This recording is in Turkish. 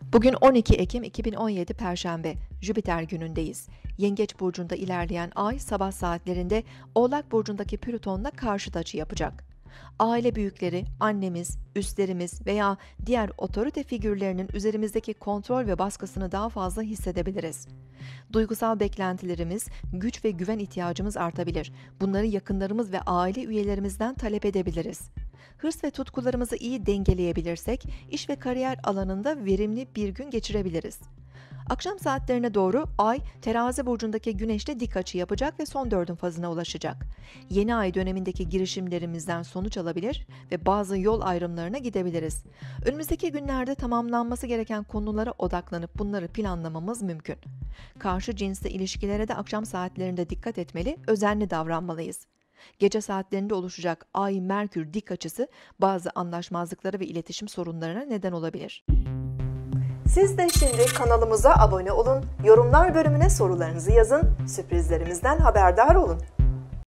Bugün 12 Ekim 2017 Perşembe, Jüpiter günündeyiz. Yengeç burcunda ilerleyen ay sabah saatlerinde Oğlak burcundaki Plüton'la karşıt açı yapacak. Aile büyükleri, annemiz, üstlerimiz veya diğer otorite figürlerinin üzerimizdeki kontrol ve baskısını daha fazla hissedebiliriz. Duygusal beklentilerimiz, güç ve güven ihtiyacımız artabilir. Bunları yakınlarımız ve aile üyelerimizden talep edebiliriz. Hırs ve tutkularımızı iyi dengeleyebilirsek, iş ve kariyer alanında verimli bir gün geçirebiliriz. Akşam saatlerine doğru Ay, Terazi burcundaki Güneş'le dik açı yapacak ve son dördün fazına ulaşacak. Yeni ay dönemindeki girişimlerimizden sonuç alabilir ve bazı yol ayrımlarına gidebiliriz. Önümüzdeki günlerde tamamlanması gereken konulara odaklanıp bunları planlamamız mümkün. Karşı cinsle ilişkilere de akşam saatlerinde dikkat etmeli, özenli davranmalıyız. Gece saatlerinde oluşacak Ay-Merkür dik açısı bazı anlaşmazlıklara ve iletişim sorunlarına neden olabilir. Siz de şimdi kanalımıza abone olun, yorumlar bölümüne sorularınızı yazın, sürprizlerimizden haberdar olun.